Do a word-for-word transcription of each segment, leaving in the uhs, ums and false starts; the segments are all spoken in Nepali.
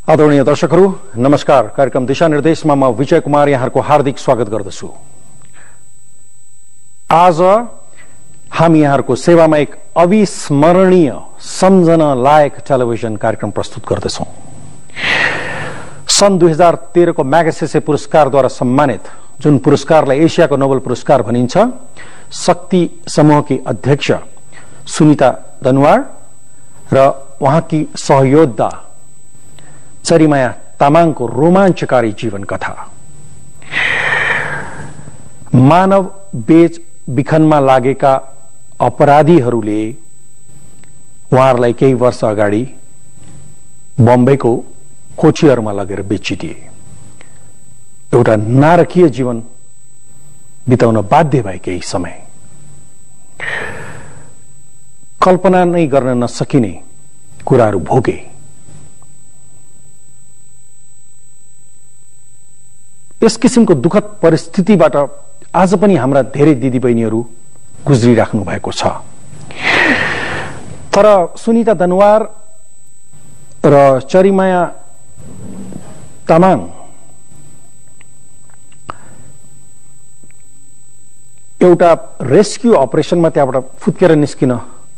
आदरणीय दर्शकहरू नमस्कार। कार्यक्रम दिशानिर्देशमा म विजय कुमार यहाँहरूको हार्दिक स्वागत गर्दछु। आज हामी यहाँहरूको सेवामा एक अविस्मरणीय सम्झन लायक टेलिभिजन कार्यक्रम प्रस्तुत गर्दछौं। सन् दुई हजार तेह्र को म्यागसेसे पुरस्कारद्वारा सम्मानित जुन पुरस्कारलाई एशियाको नोबेल पुरस्कार भनिन्छ, शक्ति समूहकी अध्यक्ष सुनिता दनुवार र उहाँकी सहयोद्धा चरीमाया तामाङको रोमाञ्चकारी जीवन कथा, मानव बेच बिखनमा लागेका अपराधीहरूले उहाँहरूलाई केही वर्ष अगाडि बम्बईको कोठीहरूमा लगेर बेचिदिए। एउटा नारकीय जीवन बिताउन बाध्य भए केही समय। कल्पना नै गर्न नसकिने कुराहरू भोगे। यस किसिमको दुखद परिस्थितिबाट आज पनि हाम्रा धेरै दिदीबहिनीहरू गुज्रिराख्नु भएको छ। तर सुनिता दनुवार र चरीमाया तामाङ एउटा रेस्क्यू अपरेसनमा त्यहाँबाट फुत्केर निस्किन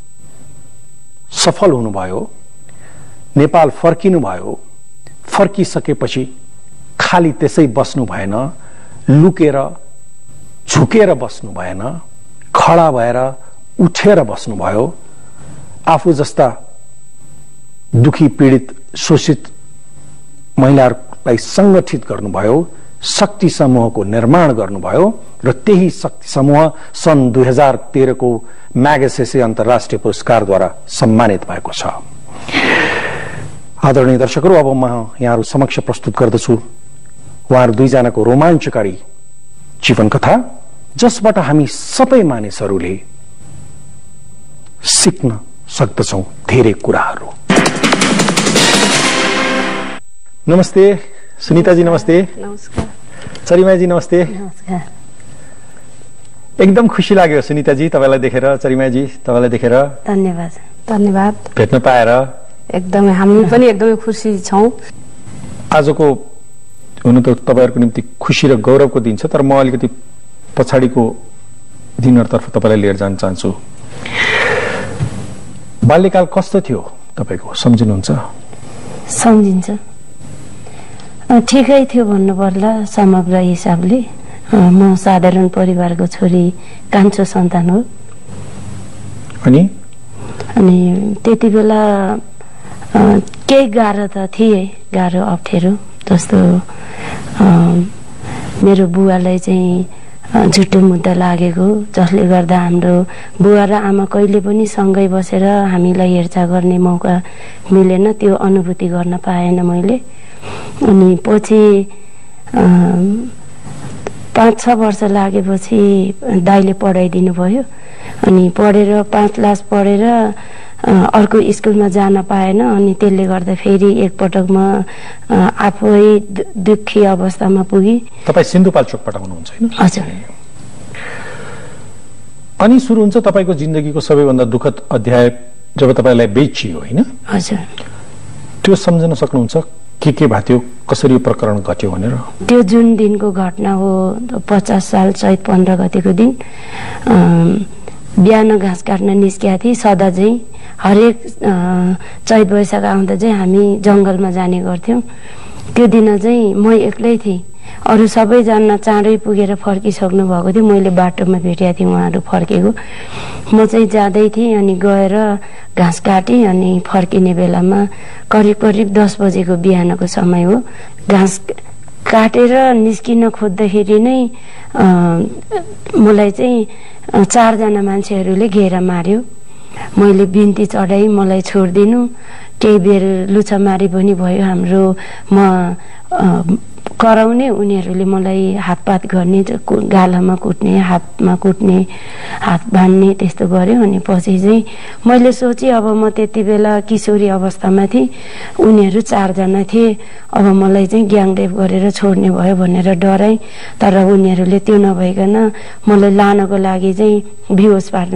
सफल हुनुभयो। नेपाल फर्किनु भयो। फर्किसकेपछि खाली त्यसै बस्नु भएन, लुकेर झुकेर बस्नु भएन, खडा भएर उठेर बस्नु भयो। आफू जस्ता दुखी पीडित शोषित महिलाहरूलाई संगठित गर्नुभयो, शक्ति समूहको निर्माण गर्नुभयो र त्यही शक्ति समूह सन् दुई हजार तेह्र को म्यागसेसे अन्तर्राष्ट्रिय पुरस्कारद्वारा सम्मानित भएको छ। आदरणीय दर्शकहरू, अब म यहाँहरू समक्ष प्रस्तुत गर्दछु उहाँहरू दुईजनाको रोमाञ्चकारी जीवन कथा, जसबाट हामी सबै मानिसहरूले सिक्न सक्दछौं धेरै कुराहरू। नमस्ते सुनिताजी। नमस्ते। नमस्कार चरीमायाजी। नमस्ते। नमस्कार। एकदम खुसी लाग्यो सुनिताजी तपाईलाई देखेर, चरीमायाजी तपाईलाई देखेर। धन्यवाद। धन्यवाद भेट्न पाएर एकदमै हामी पनि एकदमै खुसी छौं। आजको हुनु त तपाईहरुको निम्ति खुशी र गौरवको दिन छ, तर म अलिकति पछाडीको दिनहरुतर्फ तपाईलाई लिएर जान चाहन्छु। बाल्यकाल कस्तो थियो तपाईको, सम्झिनुहुन्छ? सम्झिन्छ। ठिकै थियो भन्नु पर्ला समग्र हिसाबले। म साधारण परिवारको छोरी, कान्छो सन्तान हो। अनि अनि त्यति बेला केही गाह्रो त थिए, गाह्रो अप्ठ्यारो। जस्तो मेरो बुवालाई चाहिँ झुटो मुद्दा लागेको, जसले गर्दा हाम्रो बुवा र आमा कहिले पनि सँगै बसेर हामीलाई हेरचाह गर्ने मौका मिलेन। त्यो अनुभूति गर्न पाएन मैले। अनि पछि पाँच छ वर्ष लागेपछि दाइले पढाइदिनु भयो। अनि पढेर पाँच क्लास पढेर अर्को स्कुलमा जान पाएन। अनि त्यसले गर्दा फेरि एकपटक म आफै दुखी अवस्थामा पुगी। तपाईँ सिन्धुपाल्चोकबाट हुनुहुन्छ हैन? हजुर। अनि सुरु हुन्छ तपाईको जिन्दगीको सबैभन्दा दुखद अध्याय जब तपाईलाई बेचियो हैन? हजुर। त्यो सम्झन सक्नुहुन्छ के के भएको थियो, कसरी प्रकरण घट्यो भनेर? त्यो जुन दिनको घटना हो, पचास साल चैत पन्ध्र गतेको दिन बिहान घाँस काट्न निस्किया थिए। सदा चाहिँ हरेक चैत वैशाख आउँदा चाहिँ हामी जंगलमा जाने गर्थ्यौं। त्यो दिन चाहिँ म एक्लै थिएँ। अरू सबैजना चाँडै पुगेर फर्किसक्नु भएको थियो। मैले बाटोमा भेटेको थिएँ उहाँहरू फर्केको। म चाहिँ जाँदै थिएँ। अनि गएर घाँस काटेँ। अनि फर्किने बेलामा करिब करिब दस बजेको बिहानको समय हो। घाँस काटेर निस्किन खोज्दाखेरि नै मलाई चाहिँ चारजना मान्छेहरूले घेरा मार्यो। मैले बिन्ती चढाई मलाई छोडिदिनु। केही बेर लुछामारी पनि भयो हाम्रो। म कराउने, उनीहरूले मलाई हातपात गर्ने, गालामा कुट्ने, हातमा कुट्ने, हात बाँध्ने, त्यस्तो गर्यो। अनि पछि चाहिँ मैले सोचेँ अब म त्यति बेला किशोरी अवस्थामा थिएँ, उनीहरू चारजना थिए, अब मलाई चाहिँ ग्याङरेप गरेर छोड्ने भयो भनेर डराएँ। तर उनीहरूले त्यो नभइकन मलाई लानको लागि चाहिँ बेहोस पार्ने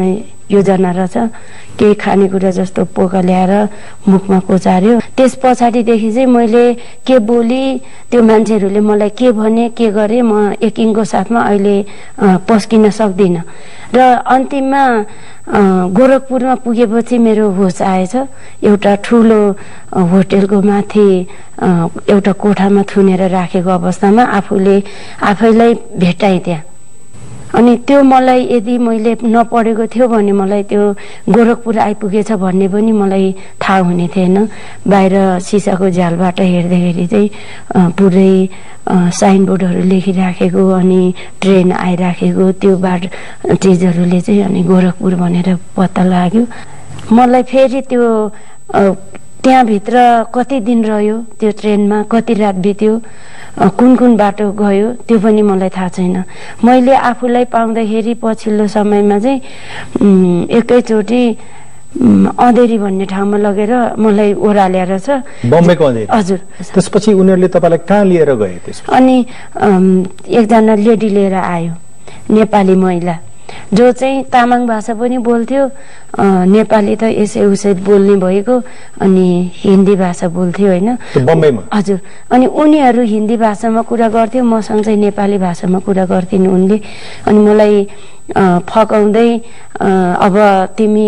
योजना रहेछ, केही खानेकुरा जस्तो पोका ल्याएर मुखमा कोचार्यो। त्यस पछाडिदेखि चाहिँ मैले के बोली, त्यो मान्छेहरूले मलाई के भने, के गरे, म यकिनको साथमा अहिले पस्किन सक्दिनँ। र अन्तिममा गोरखपुरमा पुगेपछि मेरो होस आएछ। एउटा ठुलो होटेलको माथि एउटा कोठामा थुनेर राखेको अवस्थामा आफूले आफैलाई भेटाएँ त्यहाँ। अनि त्यो मलाई यदि मैले नपढेको थियो भने मलाई त्यो गोरखपुर आइपुगेछ भन्ने पनि मलाई थाहा हुने थिएन। बाहिर सिसाको झ्यालबाट हेर्दाखेरि चाहिँ पुरै साइनबोर्डहरू लेखिराखेको, अनि ट्रेन आइराखेको, त्यो बाट चिजहरूले चाहिँ अनि गोरखपुर भनेर पत्ता लाग्यो। मलाई फेरि त्यो त्यहाँभित्र कति दिन रह्यो त्यो ट्रेनमा, कति रात बित्यो, कुन कुन बाटो गयो त्यो पनि मलाई थाहा छैन। मैले आफूलाई पाउँदाखेरि पछिल्लो समयमा चाहिँ एकैचोटि अँधेरी भन्ने ठाउँमा लगेर मलाई ओह्रालेर छ, बम्बईको अँधेरी। हजुर। त्यसपछि उनीहरूले तपाईँलाई कहाँ लिएर गए? त्यसपछि अनि एकजना लेडी लिएर आयो, नेपाली महिला, जो चाहिँ तामाङ भाषा पनि बोल्थ्यो, नेपाली त यसै उसै बोल्ने भएको, अनि हिन्दी भाषा बोल्थ्यो होइन, बम्बईमा। हजुर। अनि उनीहरू हिन्दी भाषामा कुरा गर्थ्यो, मसँग चाहिँ नेपाली भाषामा कुरा गर्थिन् उनले। अनि मलाई फकाउँदै अब तिमी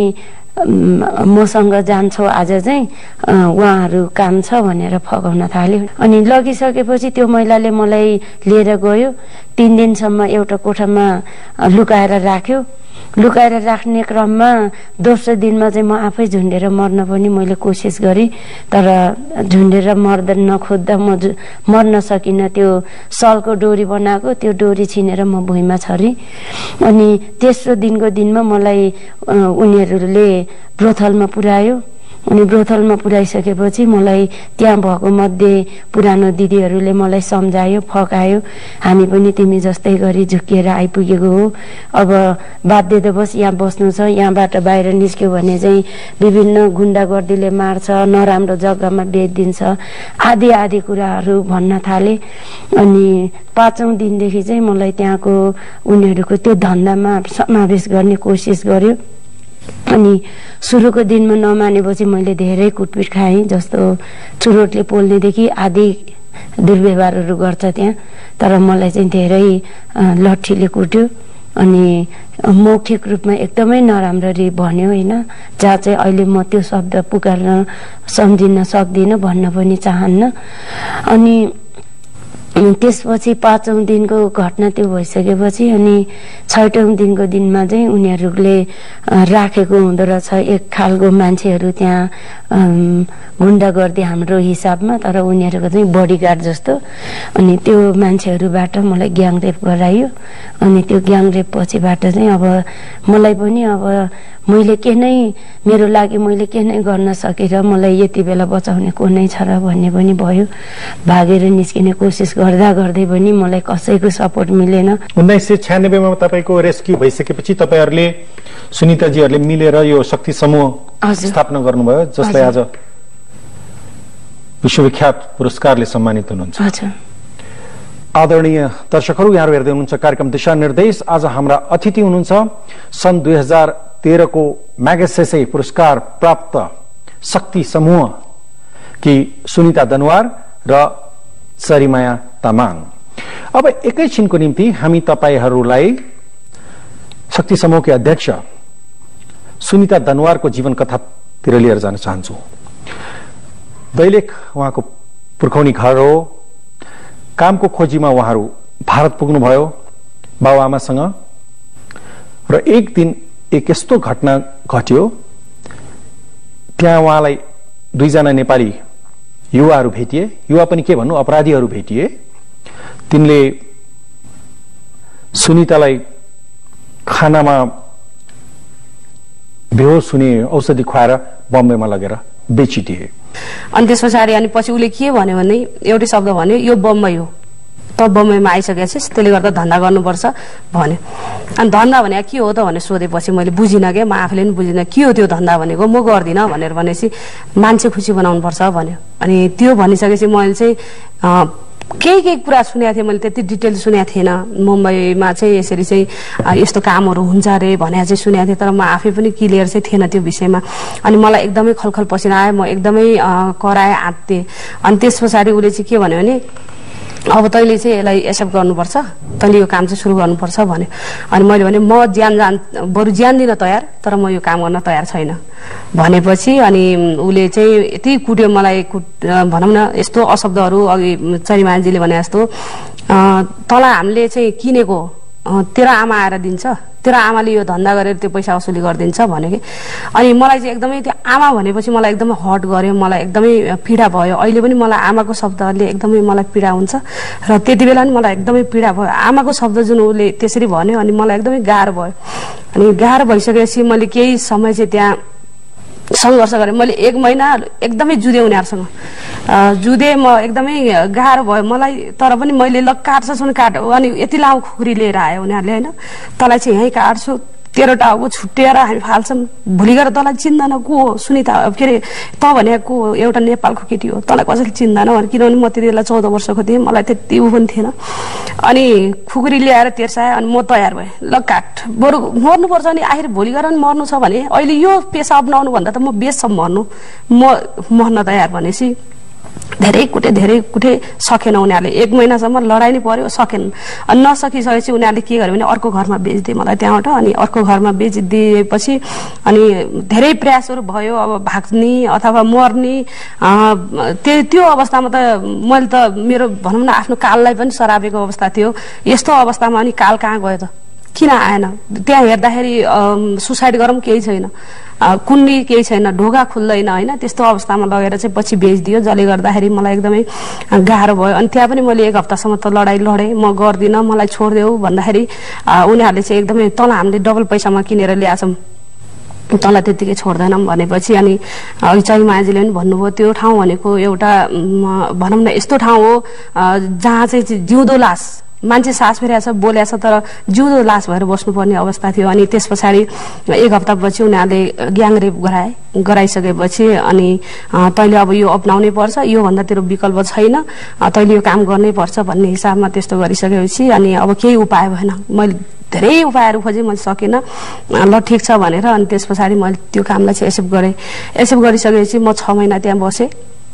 मसँग जान्छौ आज चाहिँ, उहाँहरू काम छ भनेर फकाउन थाल्यो। अनि लगिसकेपछि त्यो महिलाले मलाई लिएर गयो। तीन दिनसम्म एउटा कोठामा लुकाएर राख्यो। लुकाएर राख्ने क्रममा दोस्रो दिनमा चाहिँ म आफै झुन्डेर मर्न पनि मैले कोसिस गरेँ, तर झुन्डेर मर्द नखोज्दा म मर्न सकिनँ। त्यो सलको डोरी बनाएको त्यो डोरी छिनेर म भुइँमा छरेँ। अनि तेस्रो दिनको दिनमा मलाई उनीहरूले ब्रोथलमा पुर्यायो। अनि ब्रोथलमा पुर्याइसकेपछि मलाई त्यहाँ भएको मध्ये पुरानो दिदीहरूले मलाई सम्झायो, फकायो, हामी पनि तिमी जस्तै गरी झुक्किएर आइपुगेको हो, अब बाध्यतावश यहाँ बस्नु छ, यहाँबाट बाहिर निस्क्यो भने चाहिँ विभिन्न गुण्डागर्दीले मार्छ, नराम्रो जग्गामा बेचिदिन्छ, आदि आदि कुराहरू भन्न थाले। अनि पाँचौं दिनदेखि चाहिँ मलाई त्यहाँको उनीहरूको त्यो धन्दामा समावेश गर्ने कोसिस गर्यो। अनि सुरुको दिनमा नमानेपछि मैले धेरै कुटपिट खाएँ, जस्तो चुरोटले पोल्नेदेखि आदि दुर्व्यवहारहरू गर्छ त्यहाँ। तर मलाई चाहिँ धेरै लट्ठीले कुट्यो, अनि मौखिक रूपमा एकदमै नराम्ररी भन्यो होइन, जहाँ चाहिँ अहिले म त्यो शब्द पुकार्न सम्झिन सक्दिनँ, भन्न पनि चाहन्न। अनि त्यसपछि पाँचौं दिनको घटना त्यो भइसकेपछि अनि छैटौं दिनको दिनमा चाहिँ उनीहरूले राखेको हुँदो रहेछ एक खालको मान्छेहरू त्यहाँ गुण्डागर्दी हाम्रो हिसाबमा, तर उनीहरूको चाहिँ बडीगार्ड जस्तो। अनि त्यो मान्छेहरूबाट मलाई ग्याङरेप गरायो। अनि त्यो ग्याङरेप पछिबाट चाहिँ अब मलाई पनि अब मैले के नै मेरो लागि मैले के नै गर्न सकेर मलाई यति बेला बचाउने को नै छ र भन्ने पनि भयो। भागेर निस्किने कोसिस गर्दा गर्दै पनि मलाई कसैको सपोर्ट मिलेन। उन्नाइस सय छ्यानब्बेमा तपाईँको रेस्क्यु भइसकेपछि तपाईँहरूले सुनिताजीहरूले मिलेर यो शक्ति समूह स्थापना गर्नुभयो, जसलाई आज विश्वविख्यात पुरस्कारले सम्मानित हुनुहुन्छ। आदरणीय दर्शकहरू, यहाँहरू हेर्दै हुनुहुन्छ कार्यक्रम दिशा निर्देश। आज हाम्रा अतिथि हुनुहुन्छ सन् दुई हजार तेह्रको म्यागसेसे पुरस्कार प्राप्त शक्ति समूह कि सुनिता दनुवार र सरिमाया तामाङ। अब एकैछिनको निम्ति हामी तपाईहरूलाई शक्ति समूहकी अध्यक्ष सुनिता दनुवारको जीवन कथातिर लिएर जान चाहन्छु। दैलेख उहाँको पुर्खौनी घर हो। कामको खोजीमा उहाँहरू भारत पुग्नुभयो बाबुआमासँग, र एक दिन एक यस्तो घटना घट्यो, त्यहाँ उहाँलाई दुईजना नेपाली युवाहरू भेटिए। युवा पनि के भन्नु, अपराधीहरू भेटिए। तिनले सुनितालाई खानामा बेहोस हुने औषधि खुवाएर बम्बईमा लगेर बेचिदिए। अनि त्यस पछाडि अनि पछि उसले के भन्यो भने एउटै शब्द भन्यो, यो बम्बई हो, त बम्बईमा आइसकेको छिस्, त्यसले गर्दा धन्दा गर्नुपर्छ भन्यो। अनि धन्दा भने के हो त भनेर सोधेपछि मैले बुझिनँ क्या, म आफूले पनि बुझिनँ के हो त्यो धन्दा भनेको। म गर्दिनँ भनेर भनेपछि मान्छे खुसी बनाउनुपर्छ भन्यो। अनि त्यो भनिसकेपछि मैले चाहिँ केही केही कुरा सुनेको थिएँ मैले, त्यति डिटेल सुनेको थिएन। मुम्बईमा चाहिँ यसरी चाहिँ यस्तो कामहरू हुन्छ अरे भनेर चाहिँ सुनेको थिएँ, तर म आफै पनि क्लियर चाहिँ थिएन त्यो विषयमा। अनि मलाई एकदमै खलखल पसिना आयो, म एकदमै कराएँ, आत्तेँ। अनि त्यस पछाडि उसले चाहिँ के भन्यो भने अब तैँले चाहिँ यसलाई एक्सेप्ट गर्नुपर्छ, तैँले यो काम चाहिँ सुरु गर्नुपर्छ भन्यो। अनि मैले भने म ज्यान जान बरु ज्यान दिन तयार, तर म यो काम गर्न तयार छैन भनेपछि अनि उसले चाहिँ यति कुट्यो मलाई, कुट भनौँ न यस्तो अशब्दहरू, अघि चरिमानजीले भने जस्तो तँलाई हामीले चाहिँ किनेको तेरो आमा आएर दिन्छ, तेरो आमाले यो धन्दा गरेर त्यो पैसा वसुली गरिदिन्छ भन्यो कि। अनि मलाई चाहिँ एकदमै त्यो आमा भनेपछि मलाई एकदमै हर्ट गर्यो, मलाई एकदमै पीडा भयो। अहिले पनि मलाई आमाको शब्दले एकदमै मलाई पीडा हुन्छ र त्यति बेला पनि मलाई एकदमै पीडा भयो। आमाको शब्द जुन उसले त्यसरी भन्यो अनि मलाई एकदमै गाह्रो भयो। अनि गाह्रो भइसकेपछि मैले केही समय चाहिँ त्यहाँ सङ्घर्ष गरेँ। मैले एक महिना एकदमै जुधेँ उनीहरूसँग, जुधेँ, म एकदमै गाह्रो भयो मलाई। तर पनि मैले ल काट्छस् भने काट, अनि यति लामो खुकुरी लिएर आयो उनीहरूले, होइन तँलाई चाहिँ यहीँ काट्छु, तेरो टाउको छुट्टिएर हामी फाल्छौँ, भोलि गएर तँलाई चिन्दैन को हो सुनिता, के अरे त भनेको को हो, एउटा नेपालको केटी हो, तँलाई कसैले चिन्दैन भने, किनभने म त्यति बेला चौध वर्षको थिएँ, मलाई त्यति ऊ पनि थिएन। अनि खुकुरी ल्याएर तेर्साएँ अनि म तयार भएँ, ल काट, बरु मर्नुपर्छ नि, आखिर भोलि गएर पनि मर्नु छ भने अहिले यो पेसा अपनाउनु भन्दा त म बेचसम्म मर्नु, म मर्न तयार भनेपछि धेरै कुटे धेरै कुटे सकेन उनीहरूले। एक महिनासम्म लडाइ नै पर्यो, सकेन। अनि नसकिसकेपछि उनीहरूले के गर्यो भने अर्को घरमा बेचिदिए मलाई त्यहाँबाट। अनि अर्को घरमा बेचिदिएपछि अनि धेरै प्रयासहरू भयो, अब भाग्ने अथवा मर्ने। त्यो त्यो अवस्थामा त मैले त मेरो भनौँ न आफ्नो काललाई पनि सरापेको अवस्था थियो। यस्तो अवस्थामा अनि काल कहाँ गयो त, किन आएन? त्यहाँ हेर्दाखेरि सुसाइड गरौँ केही छैन, कुन्नी केही छैन, ढोका खुल्दैन, होइन त्यस्तो अवस्थामा लगेर चाहिँ पछि बेचिदियो, जसले गर्दाखेरि मलाई एकदमै गाह्रो भयो। अनि त्यहाँ पनि मैले एक हप्तासम्म त लडाइँ लडेँ, म गर्दिनँ, मलाई छोडिदेऊ भन्दाखेरि उनीहरूले चाहिँ एकदमै तँलाई हामीले डबल पैसामा किनेर ल्याएछौँ, तँलाई त्यत्तिकै छोड्दैनौँ भनेपछि अनि चाहिँ माझीले पनि भन्नुभयो त्यो ठाउँ भनेको एउटा भनौँ न यस्तो ठाउँ हो जहाँ चाहिँ जिउँदो लास, मान्छे सास फेरिरहेछ बोलेछ तर जिउँदो लास भएर बस्नुपर्ने अवस्था थियो। अनि त्यस पछाडि एक हप्तापछि उनीहरूले ग्याङरेप गराए, गराइसकेपछि अनि तैँले अब यो अपनाउनै पर्छ, योभन्दा तेरो विकल्प छैन, तैँले यो काम गर्नै पर्छ भन्ने हिसाबमा त्यस्तो गरिसकेपछि अनि अब केही उपाय भएन। मैले धेरै उपायहरू खोजेँ, मैले सकिनँ, ल ठिक छ भनेर अनि त्यस पछाडि मैले त्यो कामलाई चाहिँ एक्सेप्ट गरेँ। एक्सेप्ट गरिसकेपछि म छ महिना त्यहाँ बसेँ,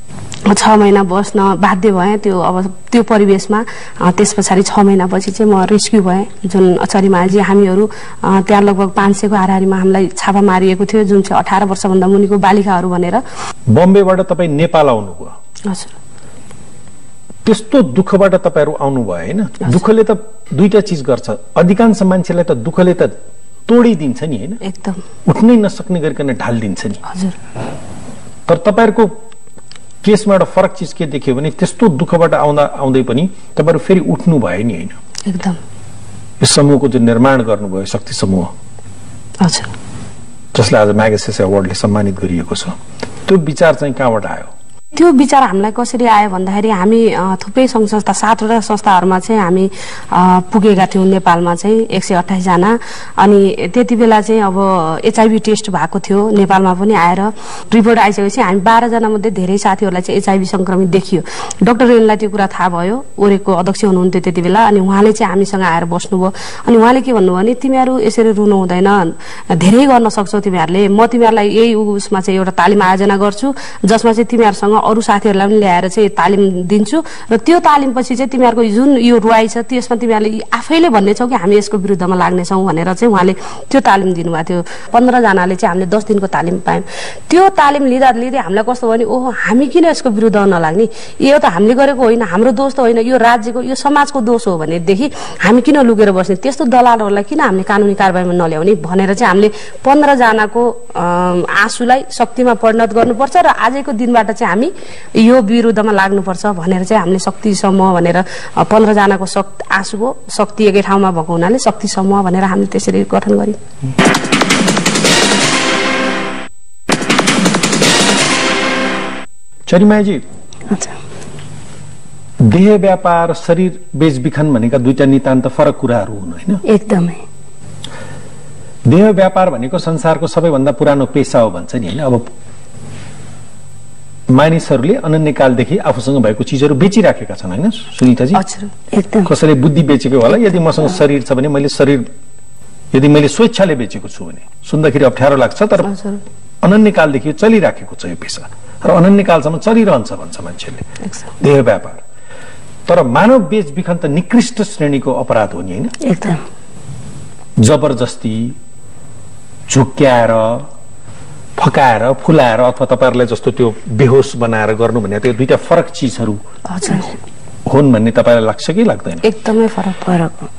छ महिना बस्न बाध्य भएँ त्यो अब त्यो परिवेशमा। त्यस पछाडि छ महिनापछि चाहिँ म रेस्क्यु भएँ, जुन चरिमाझी हामीहरू त्यहाँ लगभग पाँच सयको हाराहारीमा हामीलाई छापा मारिएको थियो, जुन चाहिँ अठार वर्षभन्दा मुनिको बालिकाहरू भनेर। बम्बेबाट तपाईँ नेपाल आउनुभयो? हजुर। त्यस्तो दुःखबाट तपाईँहरू आउनुभयो होइन? दुःखले त दुईटा चिज गर्छ, अधिकांश मान्छेलाई त दुःखले त तोडिदिन्छ नि, होइन एकदम उठ्नै नसक्ने गरिकन ढालिदिन्छ नि। हजुर। तर तपाईँहरूको केसमा एउटा फरक चिज के देख्यो भने त्यस्तो दुःखबाट आउँदा आउँदै पनि तपाईँहरू फेरि उठ्नु भयो नि, होइन एकदम। यो समूहको जुन निर्माण गर्नुभयो शक्ति समूह, हजुर, जसलाई आज म्यागसेसे अवार्डले सम्मानित गरिएको छ, त्यो विचार चाहिँ कहाँबाट आयो? त्यो विचार हामीलाई कसरी आयो भन्दाखेरि हामी थुप्रै सङ्घ संस्था सातवटा संस्थाहरूमा चाहिँ हामी पुगेका थियौँ नेपालमा चाहिँ एक सय अठाइसजना। अनि त्यति बेला चाहिँ अब एचआइभी टेस्ट भएको थियो नेपालमा पनि आएर रिपोर्ट आइसकेपछि हामी बाह्रजना मध्ये धेरै साथीहरूलाई चाहिँ एचआइभी सङ्क्रमित देखियो। डाक्टर रेनलाई त्यो कुरा थाहा भयो, ओरेको अध्यक्ष हुनुहुन्थ्यो त्यति बेला। अनि उहाँले चाहिँ हामीसँग आएर बस्नुभयो। अनि उहाँले के भन्नुभयो भने तिमीहरू यसरी रुनु हुँदैन, धेरै गर्न सक्छौ तिमीहरूले, म तिमीहरूलाई यही उसमा चाहिँ एउटा तालिम आयोजना गर्छु जसमा चाहिँ तिमीहरूसँग अरू साथीहरूलाई पनि ल्याएर चाहिँ तालिम दिन्छु र त्यो तालिमपछि चाहिँ तिमीहरूको जुन यो रुवाई छ त्यसमा तिमीहरूले आफैले भन्नेछौ कि हामी यसको विरुद्धमा लाग्नेछौँ भनेर चाहिँ उहाँले त्यो तालिम दिनुभएको थियो। पन्ध्रजनाले चाहिँ हामीले दस दिनको तालिम पायौँ। त्यो तालिम लिँदा लिँदै हामीलाई कस्तो भयो भने ओहो हामी किन यसको विरुद्धमा नलाग्ने, यो त हामीले गरेको होइन, हाम्रो दोष त होइन, यो राज्यको यो समाजको दोष हो भनेदेखि हामी किन लुकेर बस्ने, त्यस्तो दलालहरूलाई किन हामीले कानुनी कारबाहीमा नल्याउने भनेर चाहिँ हामीले पन्ध्रजनाको आँसुलाई शक्तिमा परिणत गर्नुपर्छ र आजको दिनबाट चाहिँ हामी यो विरुद्धमा लाग्नुपर्छ भनेर चाहिँ हामीले शक्ति समूह भनेर पन्ध्रजनाको शक्ति आँसुको शक्ति एकै ठाउँमा भएको हुनाले शक्ति समूह भनेर हामीले त्यसरी गठन गर्यौँ। चरिमाजी, देह व्यापार शरीर बेचबिखन भनेका दुईटा नितान्त फरक कुराहरू हुन्, होइन? एकदमै। देह व्यापार भनेको संसारको सबैभन्दा पुरानो पेसा हो भन्छ नि, होइन? अब मानिसहरूले अनन्यकालदेखि आफूसँग भएको चिजहरू बेचिराखेका छन् होइन सुनिताजी? एकदम। कसैले बुद्धि बेचेको होला, यदि मसँग शरीर छ भने मैले शरीर यदि मैले स्वेच्छाले बेचेको छु भने सुन्दाखेरि अप्ठ्यारो लाग्छ, तर अनन्यकालदेखि चलिराखेको छ यो पेसा र अनन्यकालसम्म चलिरहन्छ भन्छ मान्छेले देह व्यापार। तर मानव बेचबिखन त निकृष्ट श्रेणीको अपराध हो नि होइन? एकदम। जबरजस्ती झुक्क्याएर फकाएर फुलाएर अथवा तपाईहरुलाई जस्तो त्यो बेहोस बनाएर गर्नु भने त्यो दुईटा फरक चिजहरू हुन् भन्ने तपाईलाई लाग्छ कि लाग्दैन? एकदमै फरक फरक हो।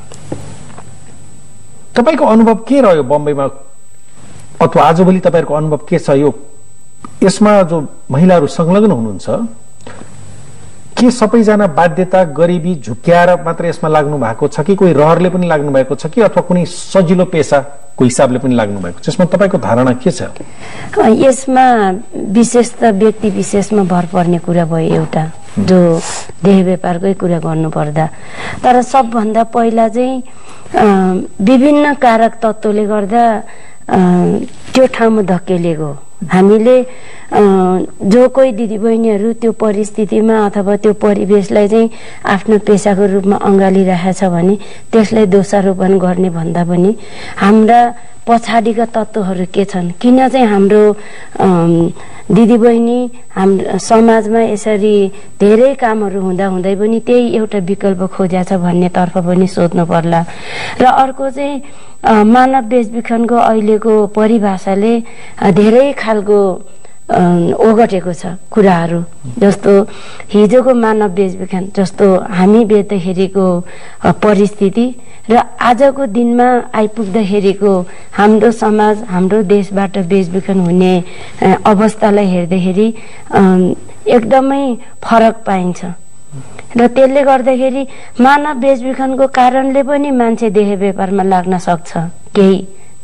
तपाईको अनुभव के रह्यो बम्बईमा अथवा आजभोलि तपाईहरुको अनुभव के छ यो यसमा जो महिलाहरू संलग्न हुनुहुन्छ के सबैजना बाध्यता गरिबी झुक्क्याएर मात्र यसमा लाग्नु भएको छ कि कोही रहरले पनि लाग्नु भएको छ कि अथवा कुनै सजिलो पेसाको हिसाबले पनि लाग्नु भएको छ? यसमा तपाईको धारणा के छ? यसमा विशेष त व्यक्ति विशेषमा भर पर्ने कुरा भयो एउटा, जो देह व्यापारकै कुरा गर्नु पर्दा। तर सबभन्दा पहिला चाहिँ विभिन्न कारक तत्त्वले गर्दा त्यो ठाउँमा धकेलेको हामीले जो कोही दिदीबहिनीहरू त्यो परिस्थितिमा अथवा त्यो परिवेशलाई चाहिँ आफ्नो पेसाको रूपमा अँगालिरहेको छ भने त्यसलाई दोषारोपण गर्ने भन्दा पनि हाम्रा पछाडिका तत्त्वहरू के छन्, किन चाहिँ हाम्रो दिदीबहिनी हाम्रो समाजमा यसरी धेरै कामहरू हुँदा हुँदै पनि त्यही एउटा विकल्प खोज्या छ भन्ने तर्फ पनि सोध्नु पर्ला। र अर्को चाहिँ मानव बेचबिखनको अहिलेको परिभाषाले धेरै खालको ओगटेको छ कुराहरू, जस्तो हिजोको मानव बेचबिखन जस्तो हामी बेच्दाखेरिको परिस्थिति र आजको दिनमा आइपुग्दाखेरिको हाम्रो समाज हाम्रो देशबाट बेचबिखन हुने अवस्थालाई हेर्दाखेरि एकदमै फरक पाइन्छ। र त्यसले गर्दाखेरि मानव बेचबिखनको कारणले पनि मान्छे देह व्यापारमा लाग्न सक्छ, केही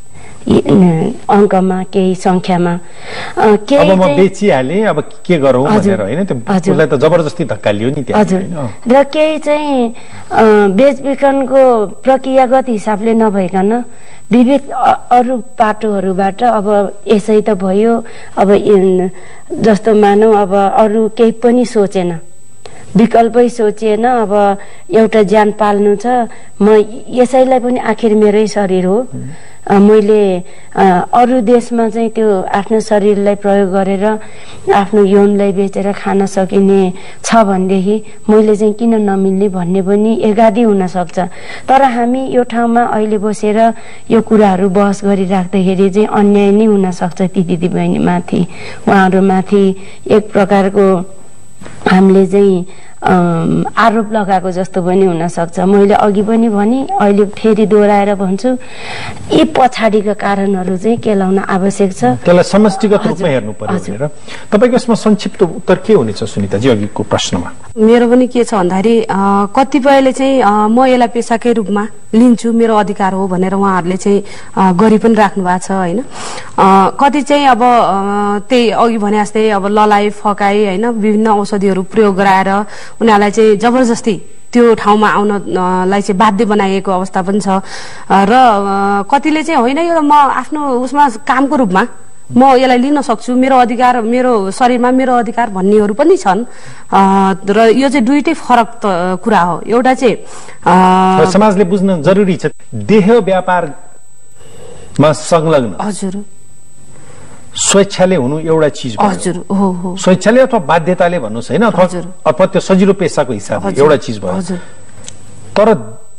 अंकमा केही संख्यामा। अब म बेचिहालेँ अब के गरौँ भनेर हैन, त्यो उसलाई त जबरजस्ती धक्का लियो नि त्यहाँ। हजुर। र केही चाहिँ बेचबिखनको प्रक्रियागत हिसाबले नभइकन विविध अरू पाटोहरूबाट अब यसै त भयो, अब जस्तो मानौ अब अरू केही पनि सोचेन, विकल्पै सोचिएन, अब एउटा ज्यान पाल्नु छ, म यसैलाई पनि आखिर मेरै शरीर हो, मैले अरू देशमा चाहिँ त्यो आफ्नो शरीरलाई प्रयोग गरेर आफ्नो यौनलाई बेचेर खान सकिने छ भनेदेखि मैले चाहिँ किन नमिल्ने भन्ने पनि एकाधी हुन सक्छ। तर हामी यो ठाउँमा अहिले बसेर यो कुराहरू बहस गरिराख्दाखेरि चाहिँ अन्याय नै हुन सक्छ ती दिदीबहिनी माथि, उहाँहरू माथि एक प्रकारको हामीले चाहिँ आरोप लगाएको जस्तो पनि हुन सक्छ। मैले अघि पनि भने अहिले फेरि दोहोऱ्याएर भन्छु, यी पछाडिका कारणहरू चाहिँ केलाउन आवश्यक छ, त्यसलाई समष्टिगत रूपमा हेर्नु पर्यो भनेर। तपाईको यसमा संक्षिप्त उत्तर के हुनेछ सुनिताजी अघिको प्रश्नमा? मेरो पनि के छ भन्दाखेरि कतिपयले चाहिँ म यसलाई पेसाकै रूपमा लिन्छु, मेरो अधिकार हो भनेर उहाँहरूले चाहिँ गरि पनि राख्नु भएको छ हैन। कति चाहिँ अब त्यही अघि भने जस्तै अब ललाई फकाई हैन विभिन्न औषधिहरू प्रयोग गराएर उनीहरूलाई चाहिँ जबरजस्ती त्यो ठाउँमा आउनलाई चाहिँ बाध्य बनाइएको अवस्था पनि छ। र कतिले चाहिँ होइन यो म आफ्नो उसमा कामको रूपमा म यसलाई लिन सक्छु, मेरो अधिकार मेरो शरीरमा मेरो अधिकार भन्नेहरू पनि छन्। र यो चाहिँ दुईटै फरक कुरा हो। एउटा चाहिँ समाजले बुझ्न जरुरी छ देह व्यापारमा संलग्न हजुर स्वेच्छाले हुनु एउटा चिज हो। हजुर हो हो स्वेच्छाले अथवा बाध्यताले भन्नुस् हैन, अथवा अथवा त्यो सजिलो पेसाको हिसाबले एउटा चिज भयो। तर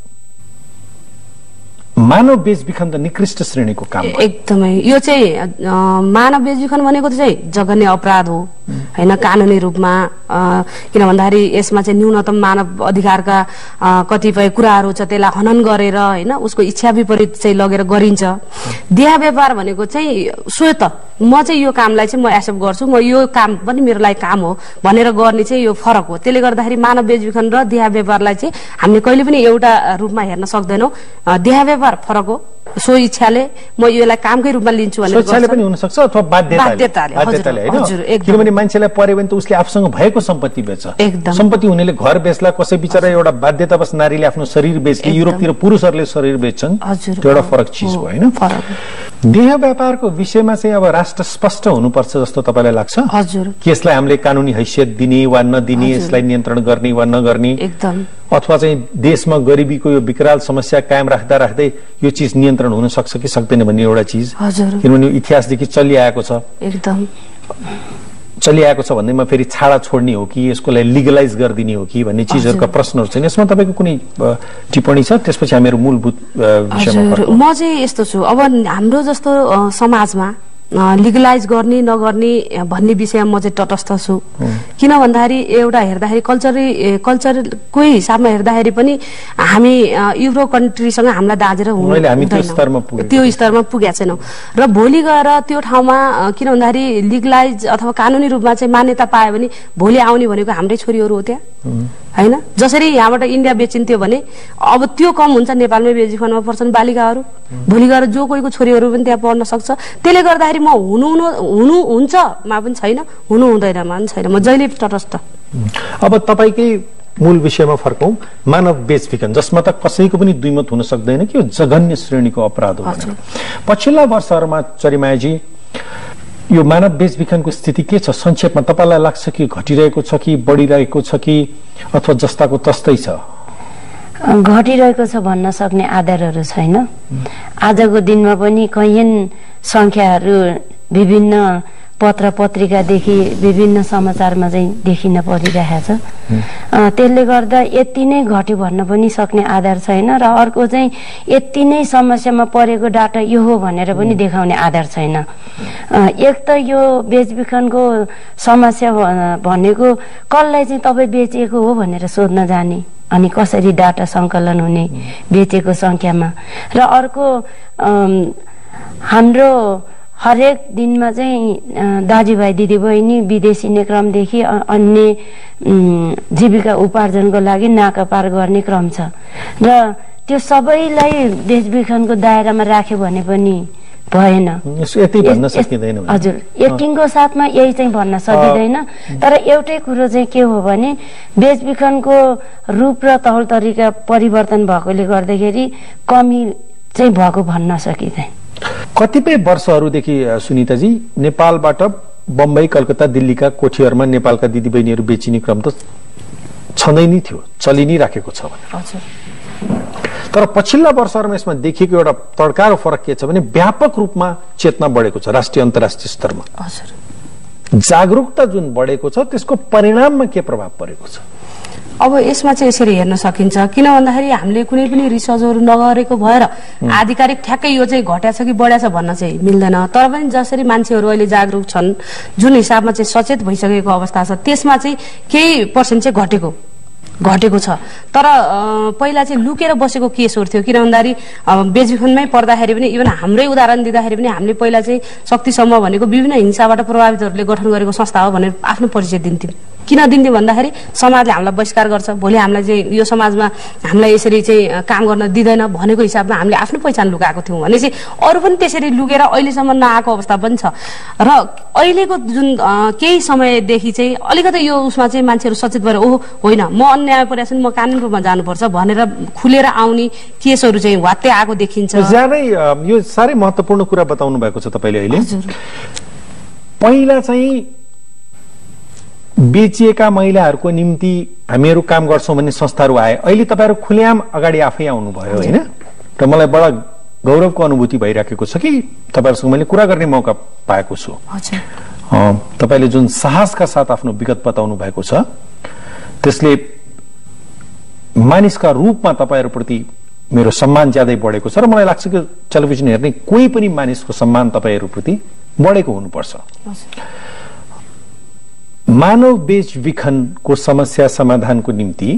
मानव बेचबिखन त निकृष्ट श्रेणीको काम हो। एकदमै यो चाहिँ मानव बेचबिखन भनेको चाहिँ जघन्य अपराध हो हैन, कानुनी रूपमा। किन भन्दाखेरि यसमा चाहिँ न्यूनतम मानव अधिकारका कतिपय कुराहरू छ, त्यसलाई हनन गरेर हैन उसको इच्छा विपरीत चाहिँ लगेर गरिन्छ। देह व्यापार भनेको चाहिँ स्वत म चाहिँ यो कामलाई चाहिँ म एक्सेप्ट गर्छु, म यो काम पनि मेरो लागि काम हो भनेर गर्ने चाहिँ यो फरक हो। त्यसले गर्दाखेरि मानव बेचबिखन र देह व्यापारलाई चाहिँ हामीले कहिले पनि एउटा रूपमा हेर्न सक्दैनौँ। देह व्यापार फरक हो, सो इच्छाले म यसलाई कामकै रूपमा लिन्छु भनेर इच्छाले पनि हुन सक्छ अथवा बाध्यताले बाध्यताले हैन। किनभने मान्छेलाई पर्यो भने त उसले आफूसँग भएको सम्पत्ति बेच्छ। सम्पत्ति हुनेले घर बेच्ला, कसै बिचरा एउटा बाध्यतावश नारीले आफ्नो शरीर बेच्ने, युरोपतिर पुरुषहरूले शरीर बेच्छन्, त्यो एउटा फरक चिज हो हैन। देह व्यापारको विषयमा चाहिँ अब राष्ट्र स्पष्ट हुनुपर्छ जस्तो तपाईलाई लाग्छ? हजुर। कि यसलाई हामीले कानुनी हैसियत दिने वा नदिने, यसलाई नियन्त्रण गर्ने वा नगर्ने, एकदम, अथवा चाहिँ देशमा गरिबीको यो विकराल समस्या कायम राख्दा राख्दै यो चीज नियन्त्रण हुन सक्छ कि सक्दैन भन्ने एउटा चीज। हजुर। किनभने इतिहासदेखि चलिआएको छ। एकदम चलिआएको छ भन्दैमा फेरि छाडा छोड्ने हो कि यसको लागि लिगलाइज गरिदिने हो कि भन्ने चीजहरुका प्रश्नहरु छन्। यसमा तपाईको कुनै टिप्पणी छ? त्यसपछि हामीहरु मूलभूत विषयमा फर्कौं। म चाहिँ यस्तो छु, अब हाम्रो जस्तो समाजमा लिगलाइज गर्ने नगर्ने भन्ने विषयमा म चाहिँ तटस्थ छु। किन भन्दाखेरि एउटा हेर्दाखेरि कल्चरै कल्चरकै हिसाबमा हेर्दाखेरि पनि हामी युरो कन्ट्रीसँग हामीलाई दाजेर हुँदैन, त्यो स्तरमा पुगेका छैनौँ। र भोलि गएर त्यो ठाउँमा किन भन्दाखेरि लिगलाइज अथवा कानुनी रूपमा चाहिँ मान्यता पायो भने भोलि आउने भनेको हाम्रै छोरीहरू हो त्यहाँ, हैन? जसरी यहाँबाट इन्डिया बेचिन्थ्यो भने अब त्यो कम हुन्छ, नेपालमै बेचिखनमा पर्छन् बालिकाहरू। भोलि गएर जो कोहीको छोरीहरू पनि त्यहाँ पढ्न सक्छ। त्यसले गर्दाखेरि म हुनु हुनु हुन्छ मा पनि छैन, हुनु हुँदैन मा पनि छैन, म जहिले तटस्थ। अब तपाईकै मूल विषयमा फर्कौं। मानव बेचबिखन, जसमा त कसैको पनि दुईमत हुन सक्दैन कि यो जघन्य श्रेणीको अपराध हो। पछिल्ला वर्षहरूमा चरिमायाजी यो मानव बेचबिखनको स्थिति के छ संक्षेपमा तपाईलाई लाग्छ कि घटिरहेको छ कि बढिरहेको छ कि अथवा जस्ताको तस्तै छ? घटिरहेको छ भन्न सक्ने आधारहरू छैन। आजको दिनमा पनि कैयन संख्याहरू विभिन्न पत्र पत्रिकादेखि विभिन्न समाचारमा चाहिँ देखिन परिरहेको छ। त्यसले गर्दा यति नै घट्यो भन्न पनि सक्ने आधार छैन। र अर्को चाहिँ यति नै समस्यामा परेको डाटा यो हो भनेर पनि देखाउने आधार छैन। एक त यो बेचबिखनको समस्या भनेको कसलाई चाहिँ तपाईँ बेचिएको हो भनेर सोध्न जाने, अनि कसरी डाटा सङ्कलन हुने बेचेको संख्यामा। र अर्को हाम्रो हरेक दिनमा चाहिँ दाजुभाइ दिदीबहिनी विदेशिने क्रमदेखि अन्य जीविका उपार्जनको लागि नाका पार गर्ने क्रम छ। र त्यो सबैलाई बेचबिखनको दायरामा राख्यो भने पनि भएन। हजुर, एक्टिङको साथमा यही चाहिँ भन्न सकिँदैन। तर एउटै कुरो चाहिँ के हो भने बेचबिखनको रूप र तौल तरिका परिवर्तन भएकोले गर्दाखेरि कमी चाहिँ भएको भन्न सकिँदैन। कतिपय वर्षहरूदेखि सुनिताजी नेपालबाट बम्बई, कलकत्ता, दिल्लीका कोठीहरूमा नेपालका दिदीबहिनीहरू बेचिने क्रम त छँदै नै थियो, चलि नै राखेको छ। तर पछिल्ला वर्षहरूमा यसमा देखिएको एउटा तड्कारो फरक के छ भने व्यापक रूपमा चेतना बढेको छ राष्ट्रिय अन्तर्राष्ट्रिय स्तरमा। जागरूकता जुन बढेको छ त्यसको परिणाममा के प्रभाव परेको छ? अब यसमा चाहिँ यसरी हेर्न सकिन्छ, किन भन्दाखेरि हामीले कुनै पनि रिसर्चहरू नगरेको भएर आधिकारिक ठ्याक्कै यो चाहिँ घट्या छ कि बढ्या छ भन्न चाहिँ मिल्दैन। तर पनि जसरी मान्छेहरू अहिले जागरुक छन्, जुन हिसाबमा चाहिँ सचेत भइसकेको अवस्था छ, त्यसमा चाहिँ केही पर्सेन्ट चाहिँ घटेको घटेको छ। तर पहिला चाहिँ लुकेर बसेको केसहरू थियो। किन भन्दाखेरि बेचबिखनमै पर्दाखेरि पनि इभन हाम्रै उदाहरण दिँदाखेरि पनि हामीले पहिला चाहिँ शक्ति समूह भनेको विभिन्न हिंसाबाट प्रभावितहरूले गठन गरेको संस्था हो भनेर आफ्नो परिचय दिन्थ्यौँ। किन दिन्थ्यौँ भन्दाखेरि समाजले हामीलाई बहिष्कार गर्छ, भोलि हामीलाई चाहिँ यो समाजमा हामीलाई यसरी चाहिँ काम गर्न दिँदैन भनेको हिसाबमा हामीले आफ्नो पहिचान लुकाएको थियौँ भने चाहिँ अरू पनि त्यसरी लुकेर अहिलेसम्म नआएको अवस्था पनि छ। र अहिलेको जुन केही समयदेखि चाहिँ अलिकति यो उसमा चाहिँ मान्छेहरू सचेत भएर ओहो होइन म अन्याय परेको छु, म कानुन रूपमा जानुपर्छ भनेर खुलेर आउने केसहरू चाहिँ वात्तै आएको देखिन्छ। ज्यादै यो साह्रै महत्त्वपूर्ण कुरा बताउनु भएको छ तपाईँले अहिले। पहिला चाहिँ बेचिएका महिलाहरूको निम्ति हामीहरू काम गर्छौं भन्ने संस्थाहरू आए, अहिले तपाईहरु खुलेआम अगाडि आफै आउनुभयो हैन? र मलाई बडा गौरवको अनुभूति भइराखेको छ कि तपाईहरुसँग मैले कुरा गर्ने मौका पाएको छु। हजुर, तपाईले जुन साहसका साथ आफ्नो विगत बताउनु भएको छ त्यसले मानिसका रूपमा तपाईहरुप्रति मेरो सम्मान ज्यादै बढेको छ र मलाई लाग्छ कि टेलिभिजन हेर्ने कोही पनि मानिसको सम्मान तपाईहरुप्रति बढेको हुनुपर्छ। मानव बेचबिखनको समस्या समाधानको निम्ति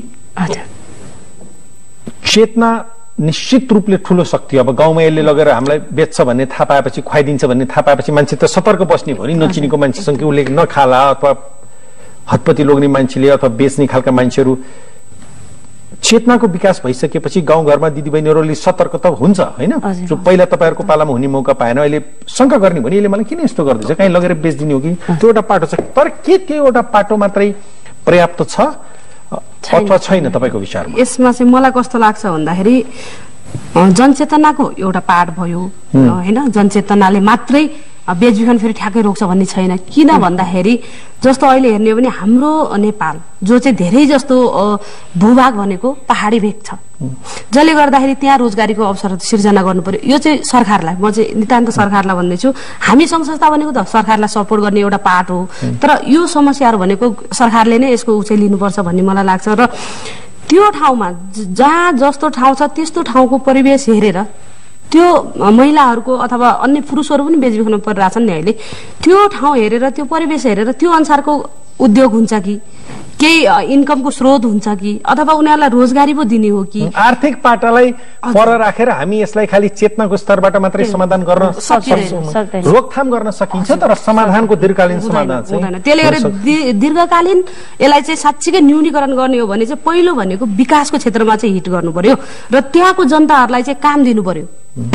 चेतना निश्चित रूपले ठूलो शक्ति। अब गाउँमा यसले लगेर हामीलाई बेच्छ भन्ने थाहा पाएपछि, खुवाइदिन्छ भन्ने थाहा पाएपछि मान्छे त सतर्क बस्ने भयो नि। नचिनेको मान्छेसँग कि उसले नखाला अथवा हतपति लोग्ने मान्छेले अथवा बेच्ने खालका मान्छेहरू चेतनाको विकास भइसकेपछि गाउँघरमा दिदीबहिनीहरूले सतर्क त हुन्छ हैन? जो पहिला तपाईहरुको पालामा हुने मौका पाएन, अहिले शंका गर्ने भने यसले मलाई किन यस्तो गर्दैछ, कहीं लगेर बेच्दिने हो कि? त्यो एउटा पाटो छ। तर के के एउटा पाटो मात्रै पर्याप्त छ अथवा छैन तपाईको विचारमा? यसमा चाहिँ मलाई कस्तो लाग्छ भन्दाखेरि जनचेतनाको एउटा पाठ भयो होइन। जनचेतनाले मात्रै बेचबिखन फेरि ठ्याक्कै रोक्छ भन्ने छैन। किन भन्दाखेरि जस्तो अहिले हेर्ने हो भने हाम्रो नेपाल जो चाहिँ धेरै जस्तो भूभाग भनेको पहाडी भेग छ, जसले गर्दाखेरि त्यहाँ रोजगारीको अवसर सिर्जना गर्नु पर्यो। यो चाहिँ सरकारलाई, म चाहिँ नितान्त सरकारलाई भन्दैछु। हामी सङ्घ संस्था भनेको त सरकारलाई सपोर्ट गर्ने एउटा पार्ट हो, तर यो समस्याहरू भनेको सरकारले नै यसको उचाइ लिनुपर्छ भन्ने मलाई लाग्छ। र त्यो ठाउँमा जहाँ जस्तो ठाउँ छ त्यस्तो ठाउँको परिवेश हेरेर त्यो महिलाहरूको अथवा अन्य पुरुषहरू पनि बेचबिखनमा परिरहेछन् नि अहिले, त्यो ठाउँ हेरेर त्यो परिवेश हेरेर त्यो अनुसारको उद्योग हुन्छ कि केही इन्कमको स्रोत हुन्छ कि अथवा उनीहरूलाई रोजगारी पो दिने हो कि। आर्थिक पाटालाई पर राखेर हामी यसलाई खालि चेतनाको स्तरबाट मात्रै समाधान गर्न सक्छौँ, रोकथाम गर्न सकिन्छ, तर समाधानको दीर्घकालीन समाधान चाहिँ त्यसले गर्दा दीर्घकालीन यसलाई चाहिँ साँच्चीकै न्यूनीकरण गर्ने हो भने चाहिँ पहिलो भनेको विकासको क्षेत्रमा चाहिँ हिट गर्नु पर्यो र त्यहाँको जनताहरूलाई चाहिँ काम दिनु पर्यो।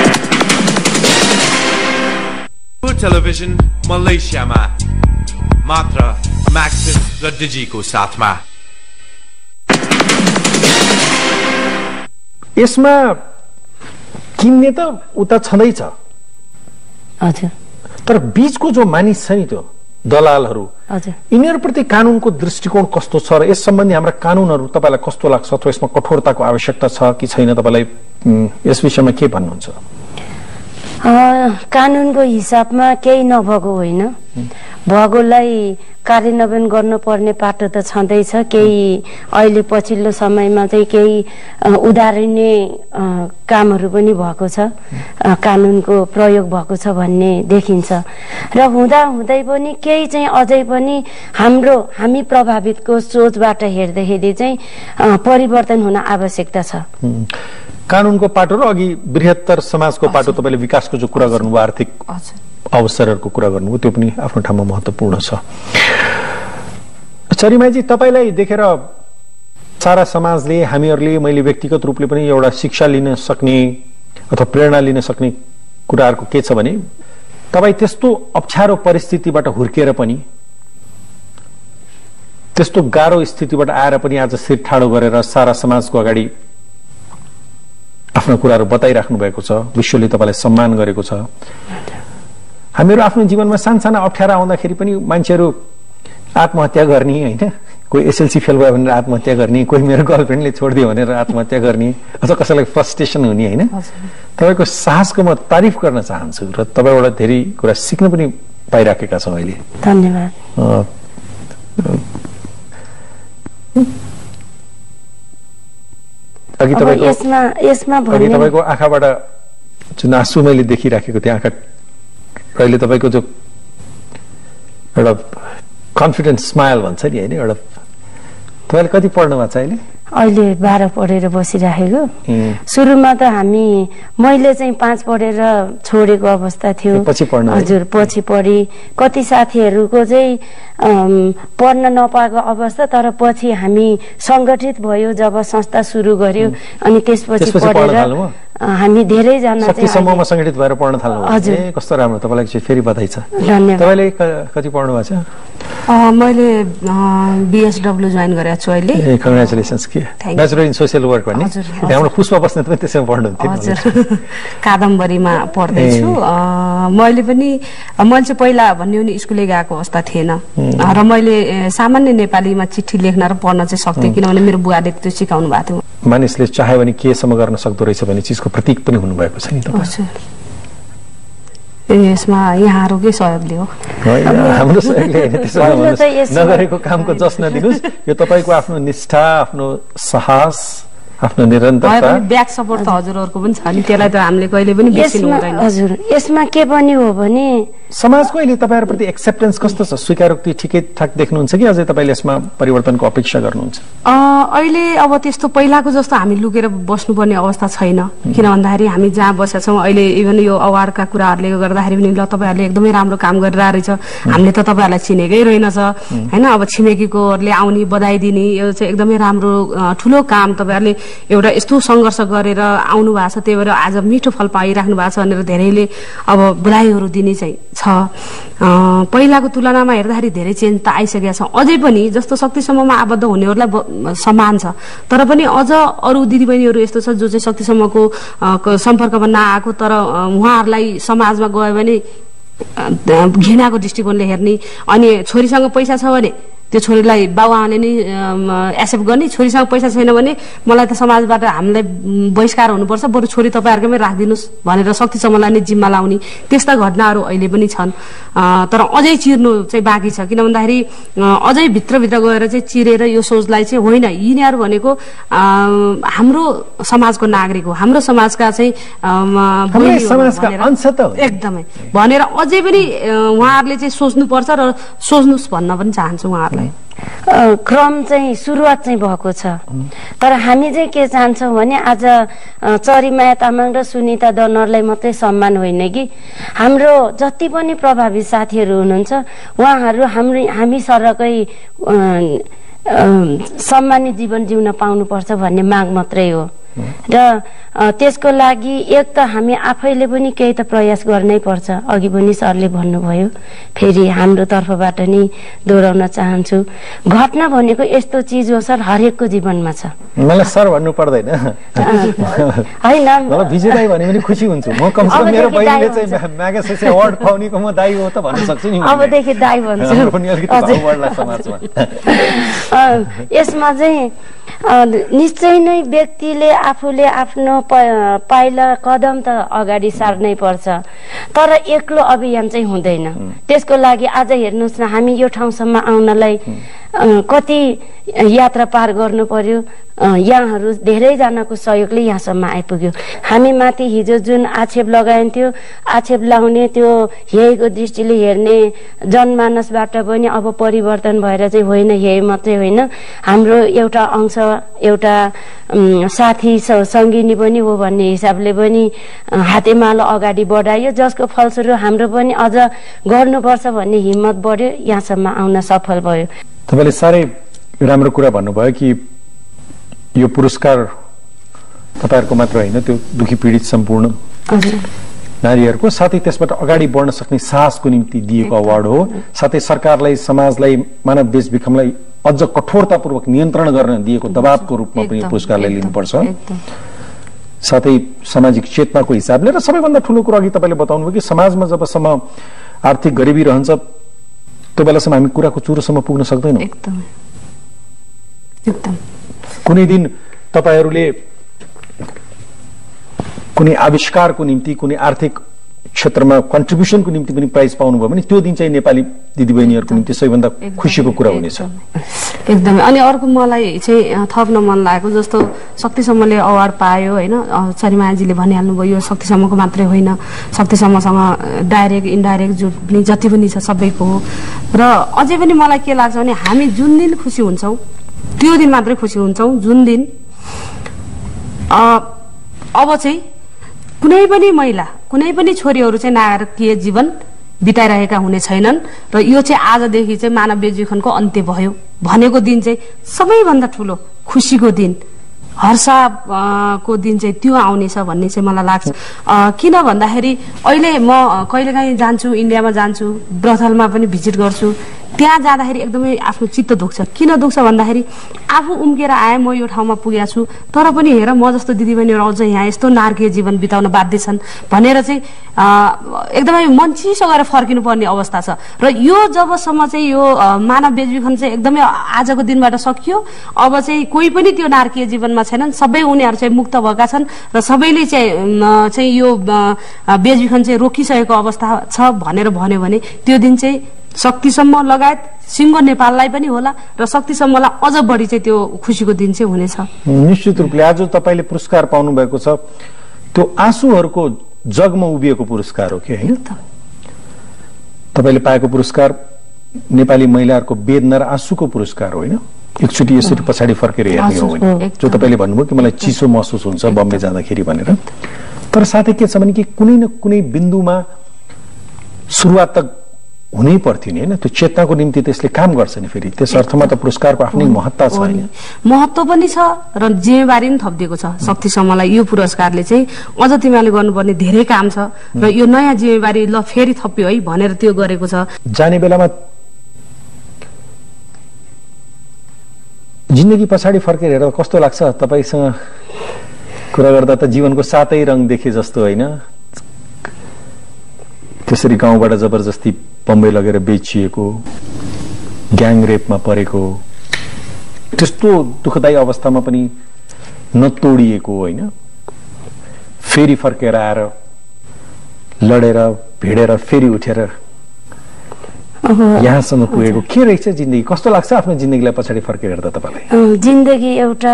टेलिभिजन मलेसियामा मात्र म्याक्सिस र डिजीको साथमा। यसमा किन्ने त उता छँदैछ हजुर, तर बीचको जो मानिस छ नि त्यो दलालहरू, यिनीहरूप्रति कानूनको दृष्टिकोण कस्तो छ र यस सम्बन्धी हाम्रा कानूनहरू तपाईँलाई कस्तो लाग्छ अथवा यसमा कठोरताको आवश्यकता छ कि छैन? तपाईँलाई यस विषयमा के भन्नुहुन्छ? कानूनको हिसाबमा केही नभएको होइन, भएकोलाई कार्यान्वयन गर्नुपर्ने पाटो त छँदैछ। केही अहिले पछिल्लो समयमा चाहिँ केही उदाहरणीय कामहरू पनि भएको छ, कानूनको प्रयोग भएको छ भन्ने देखिन्छ। र हुँदा हुँदै पनि केही चाहिँ अझै पनि हाम्रो हामी प्रभावितको सोचबाट हेर्दाखेरि चाहिँ परिवर्तन हुन आवश्यकता छ। कानूनको पाटो र अघि बृहत्तर समाजको पाटो, तपाईँले विकासको जो कुरा गर्नुभयो, आर्थिक अवसरहरूको कुरा गर्नुभयो, त्यो पनि आफ्नो ठाउँमा महत्त्वपूर्ण छ। चरिमाजी, तपाईँलाई देखेर सारा समाजले, हामीहरूले, मैले व्यक्तिगत रूपले पनि एउटा शिक्षा लिन सक्ने अथवा प्रेरणा लिन सक्ने कुराहरूको के छ भने, तपाईँ त्यस्तो अप्ठ्यारो परिस्थितिबाट हुर्किएर पनि, त्यस्तो गाह्रो स्थितिबाट आएर पनि आज शिर ठाडो गरेर सारा समाजको अगाडि आफ्नो कुराहरू बताइराख्नु भएको छ, विश्वले तपाईँलाई सम्मान गरेको छ। हामीहरू आफ्नो जीवनमा सानसाना अप्ठ्यारा आउँदाखेरि पनि मान्छेहरू आत्महत्या गर्ने होइन, कोही एसएलसी फेल भयो भनेर आत्महत्या गर्ने, कोही मेरो गर्लफ्रेन्डले छोडिदियो भनेर आत्महत्या गर्ने, अथवा कसैलाई फ्रस्ट्रेसन हुने होइन। तपाईँको साहसको म तारिफ गर्न चाहन्छु र तपाईँबाट धेरै कुरा सिक्न पनि पाइराखेका छौँ अहिले। धन्यवाद। अघि तपाईँको यसमा यसमा अघि तपाईँको आँखाबाट जुन आँसु मैले देखिराखेको थिएँ, आँखा अहिले तपाईँको जो एउटा कन्फिडेन्स स्माइल भन्छ नि होइन, एउटा तपाईँले कति पढ्नु भएको छ अहिले? अहिले बाह्र पढेर बसिराखेको। सुरुमा त हामी मैले चाहिँ पाँच पढेर छोडेको अवस्था थियो। पछि पढ्नु? हजुर, पछि पढी। कति साथीहरूको चाहिँ पढ्न नपाएको अवस्था, तर पछि हामी सङ्गठित भयो जब संस्था सुरु गर्यो, अनि त्यसपछि पढेर हामी धेरैजना चाहिँ समूहमा सङ्गठित भएर पढ्न थाल्नु। हजुर, कस्तो राम्रो, तपाईँलाई फेरि बधाई छ। धन्यवाद। तपाईँले कति पढ्नु भएको छ? मैले बिएसडब्ल्यू जोइन गरेको छु अहिले। ए, कङ्ग्रेचुलेसन्स। के ब्याचलर इन सोसियल वर्क भन्ने हाम्रो पुष्पा बस्नेत पनि त्यसैमा पढ्नुहुन्थ्यो। हजुर, कादम्बरीमा पढ्दैछु। मैले पनि मैले चाहिँ पहिला भन्ने हो नि स्कुलै गएको अवस्था थिएन र मैले सामान्य नेपालीमा चिठी लेख्न र पढ्न चाहिँ सक्थेँ, किनभने मेरो बुवाले त्यो सिकाउनु भएको थियो। मानिसले चाह्यो भने केसम्म गर्न सक्दो रहेछ भन्ने चिजको प्रतीक पनि हुनुभएको छ नि तपाईँ। यसमा यहाँहरूकै सहयोगले हो, हाम्रो सहयोगले होइन। त्यसो नगरेको कामको जस नदिनुहोस्, यो तपाईँको आफ्नो निष्ठा, आफ्नो साहस, आफ्नो निरन्तरता, ब्याक सपोर्ट त हजुरहरूको पनि छ नि, त्यसलाई त हामीले कहिले पनि बिर्सिनु हुँदैन। हजुर, यसमा के पनि हो भने समाजको अहिले तपाईँहरूप्रति एक्सेप्टेन्स कस्तो छ? स्वीकारोक्ति ठिकै ठाक देख्नुहुन्छ कि अझै तपाईँले यसमा परिवर्तनको अपेक्षा गर्नुहुन्छ? अहिले अब त्यस्तो पहिलाको जस्तो हामी लुकेर बस्नुपर्ने अवस्था छैन, किन भन्दाखेरि हामी जहाँ बसेका छौँ अहिले, इभन यो अवार्डका कुराहरूले गर्दाखेरि पनि ल तपाईँहरूले एकदमै राम्रो काम गरिरहेको रहेछ, हामीले त तपाईँहरूलाई चिनेकै रहेनछ होइन। अब छिमेकीकोहरूले आउने बधाई दिने, यो चाहिँ एकदमै राम्रो ठुलो काम, तपाईँहरूले एउटा यस्तो सङ्घर्ष गरेर आउनु भएको छ, त्यही भएर आज मिठो फल पाइराख्नु भएको छ भनेर धेरैले अब बधाईहरू दिने चाहिँ छ। पहिलाको तुलनामा हेर्दाखेरि धेरै चेन्ज त आइसकेको छ। अझै पनि जस्तो शक्तिसम्ममा आबद्ध हुनेहरूलाई समान छ, तर पनि अझ अरू दिदीबहिनीहरू यस्तो छ जो चाहिँ शक्तिसम्मको सम्पर्कमा नआएको, तर उहाँहरूलाई समाजमा गयो भने घृणाको दृष्टिकोणले हेर्ने, अनि छोरीसँग पैसा छ भने त्यो छोरीलाई बाबुआमाले नै एक्सेप्ट गर्ने, छोरीसँग पैसा छैन भने मलाई त समाजबाट हामीलाई बहिष्कार हुनुपर्छ, बरु छोरी तपाईँहरूकैमै राखिदिनुहोस् भनेर शक्तिसम्मलाई नै जिम्मा लाउने त्यस्ता घटनाहरू अहिले पनि छन्। तर अझै चिर्नु चाहिँ बाँकी छ, किन भन्दाखेरि अझै भित्रभित्र गएर चाहिँ चिरेर यो सोचलाई चाहिँ होइन यिनीहरू भनेको हाम्रो समाजको नागरिक हो, हाम्रो समाजका चाहिँ एकदमै भनेर अझै पनि उहाँहरूले चाहिँ सोच्नुपर्छ र सोच्नुहोस् भन्न पनि चाहन्छु उहाँहरूलाई। क्रम चाहिँ सुरुवात चाहिँ भएको छ, तर हामी चाहिँ के चाहन्छौँ भने आज चरीमाया तामाङ र सुनिता दनरलाई मात्रै सम्मान होइन कि हाम्रो जति पनि प्रभावित साथीहरू हुनुहुन्छ उहाँहरू हाम्रो हामी सरकै सम्मानित जीवन जिउन पाउनुपर्छ भन्ने माग मात्रै हो। र त्यसको लागि एक त हामी आफैले पनि केही त प्रयास गर्नै पर्छ। अघि पनि सरले भन्नुभयो, फेरि हाम्रो तर्फबाट नि दोहोऱ्याउन चाहन्छु, घटना भनेको यस्तो चिज हो सर, हरेकको जीवनमा छ। मलाई सर भन्नु पर्दैन होइन, विजयदाई भने पनि खुसी हुन्छु म, कम से कम मेरो बहिनीले चाहिँ म्यागसेसे अवार्ड पाउनेको म दाइ हो त भन्न सक्छु नि। अबदेखि दाइ भन्छु। यसमा चाहिँ निश्चय नै व्यक्तिले आफूले आफ्नो पाइला कदम त अगाडि सार्नै पर्छ, तर एक्लो अभियान चाहिँ हुँदैन। त्यसको लागि आज हेर्नुहोस् न, हामी यो ठाउँसम्म आउनलाई कति यात्रा पार गर्नु पर्यो, यहाँहरू धेरैजनाको सहयोगले यहाँसम्म आइपुग्यो। हामी माथि हिजो जुन आक्षेप लगाइन्थ्यो, आक्षेप लाउने त्यो हेयको दृष्टिले हेर्ने जनमानसबाट पनि अब परिवर्तन भएर चाहिँ होइन, हेय मात्रै होइन, हाम्रो एउटा अंश एउटा साथी सङ्गिनी पनि हो भन्ने हिसाबले पनि हातेमालो अगाडि बढायो, जसको फलस्वरूप हाम्रो पनि अझ गर्नुपर्छ भन्ने हिम्मत बढ्यो, यहाँसम्म आउन सफल भयो। तपाईँले साह्रै राम्रो कुरा भन्नुभयो कि यो पुरस्कार तपाईँहरूको मात्र होइन, त्यो दुखी पीडित सम्पूर्ण नारीहरूको, साथै त्यसबाट अगाडि बढ्न सक्ने साहसको निम्ति दिएको अवार्ड हो। साथै सरकारलाई, समाजलाई, मानव बेचबिखनलाई अझ कठोरतापूर्वक नियन्त्रण गर्न दिएको दबावको रूपमा पनि पुरस्कारलाई लिनुपर्छ। साथै सामाजिक चेतनाको हिसाबले र सबैभन्दा ठुलो कुरा अघि तपाईँले बताउनुभयो कि समाजमा जबसम्म आर्थिक गरिबी रहन्छ त्यो बेलासम्म हामी कुराको चुरोसम्म पुग्न सक्दैनौँ। कुनै दिन तपाईहरूले कुनै आविष्कारको निम्ति, कुनै आर्थिक क्षेत्रमा कन्ट्रिब्युसनको निम्ति पनि प्राइज पाउनुभयो भने त्यो दिन चाहिँ नेपाली दिदीबहिनीहरूको निम्ति सबैभन्दा खुसीको कुरा हुनेछ। एकदमै। अनि अर्को मलाई चाहिँ थप्न मन लागेको, जस्तो शक्तिसम्मले अवार्ड पायो होइन, चरीमायाजीले भनिहाल्नुभयो यो शक्तिसम्मको मात्रै होइन, शक्तिसम्मसँग डाइरेक्ट इन्डाइरेक्ट जो पनि जति पनि छ सबैको हो। र अझै पनि मलाई के लाग्छ भने हामी जुन दिन खुसी हुन्छौँ त्यो दिन मात्रै खुसी हुन्छौँ, जुन दिन अब चाहिँ कुनै पनि महिला, कुनै पनि छोरीहरू चाहिँ नारकीय जीवन बिताइरहेका हुने छैनन्, र यो चाहिँ आजदेखि चाहिँ मानव बेचबिखनको अन्त्य भयो भनेको दिन चाहिँ सबैभन्दा ठुलो खुसीको दिन, हर्षको दिन चाहिँ त्यो आउनेछ भन्ने चाहिँ मलाई लाग्छ। किन भन्दाखेरि अहिले म कहिलेकाहीँ जान्छु, इन्डियामा जान्छु, ब्रथलमा पनि भिजिट गर्छु, त्यहाँ जाँदाखेरि एकदमै आफ्नो चित्त दुख्छ। किन दुख्छ भन्दाखेरि आफू उम्केर आए, म यो ठाउँमा पुगेको छु, तर पनि हेर म जस्तो दिदीबहिनीहरू अझ यहाँ यस्तो नारकीय जीवन बिताउन बाध्य छन् भनेर चाहिँ एकदमै मन चिसो गरेर फर्किनु पर्ने अवस्था छ। र यो जबसम्म चाहिँ यो मानव बेचबिखन चाहिँ एकदमै आजको दिनबाट सकियो, अब चाहिँ कोही पनि त्यो नारकीय जीवनमा छैनन्, सबै उनीहरू चाहिँ मुक्त भएका छन् र सबैले चाहिँ चाहिँ यो बेचबिखन चाहिँ रोकिसकेको अवस्था छ भनेर भन्यो भने त्यो दिन चाहिँ शक्तिसम्म लगायत सिङ्गो नेपाललाई पनि होला र शक्तिसम्मलाई अझ बढी चाहिँ त्यो खुसीको दिन चाहिँ हुनेछ। निश्चित रूपले आज तपाईँले पुरस्कार पाउनु भएको छ, त्यो आँसुहरूको जगमा उभिएको पुरस्कार हो कि होइन? तपाईँले पाएको पुरस्कार नेपाली महिलाहरूको वेदना र आँसुको पुरस्कार होइन, एकचोटि यसरी पछाडि फर्केर हेर्ने हो भने, जो तपाईँले भन्नुभयो कि मलाई चिसो महसुस हुन्छ बम्बे जाँदाखेरि भनेर। तर साथै के छ भने कि कुनै न कुनै बिन्दुमा सुरुवात त हुनै पर्थ्यो नि हैन त्यो चेतनाको निम्ति त्यसले काम गर्छ नि फेरि त्यस अर्थमा त पुरस्कारको आफ्नै महत्त्व छ हैन महत्त्व पनि छ र जिम्मेवारी पनि थपिदिएको छ शक्ति समूहलाई यो पुरस्कारले चाहिँ अझ तिमीले गर्नुपर्ने धेरै काम छ र यो नयाँ जिम्मेवारी ल फेरि थप्यो है भनेर त्यो गरेको छ जाने बेलामा जिन्दगी पछाडि फर्केर हेर्दा कस्तो लाग्छ तपाईसँग कुरा गर्दा त जीवनको सातै रङ देखे जस्तो हैन त्यसरी गाउँबाट जबरजस्ती बम्बई लगेर बेचिएको ग्याङ रेपमा परेको त्यस्तो दुःखदायी अवस्थामा पनि नतोडिएको हैन फेरि फर्केर आएर लडेर भिडेर फेरि उठेर यहाँसम्म पुगेको के रहेछ जिन्दगी कस्तो लाग्छ आफ्नो जिन्दगीलाई पछाडि फर्केर हेर्दा तपाईलाई जिन्दगी एउटा